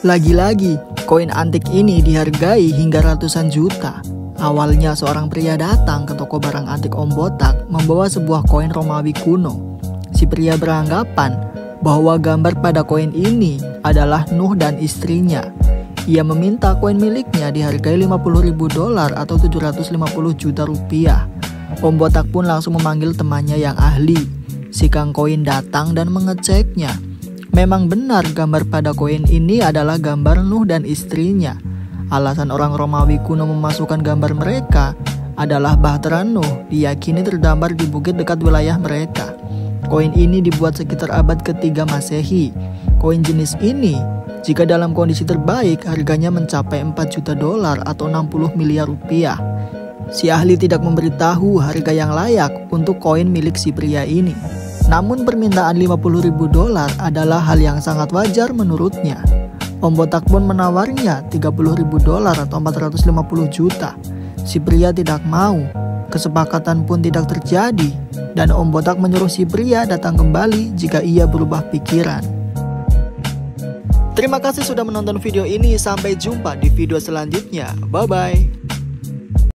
Lagi-lagi, koin antik ini dihargai hingga ratusan juta. Awalnya seorang pria datang ke toko barang antik Om Botak membawa sebuah koin Romawi kuno. Si pria beranggapan bahwa gambar pada koin ini adalah Nuh dan istrinya. Ia meminta koin miliknya dihargai $50.000 atau 750 juta rupiah. Om Botak pun langsung memanggil temannya yang ahli. Si Kang Koin datang dan mengeceknya. Memang benar gambar pada koin ini adalah gambar Nuh dan istrinya. Alasan orang Romawi kuno memasukkan gambar mereka adalah Bahtera Nuh diyakini terdampar di bukit dekat wilayah mereka. Koin ini dibuat sekitar abad ke-3 Masehi. Koin jenis ini jika dalam kondisi terbaik harganya mencapai $4 juta atau 60 miliar rupiah. Si ahli tidak memberitahu harga yang layak untuk koin milik si pria ini. Namun permintaan $50.000 adalah hal yang sangat wajar menurutnya. Om Botak pun menawarnya $30.000 atau 450 juta. Si pria tidak mau. Kesepakatan pun tidak terjadi. Dan Om Botak menyuruh si pria datang kembali jika ia berubah pikiran. Terima kasih sudah menonton video ini. Sampai jumpa di video selanjutnya. Bye-bye.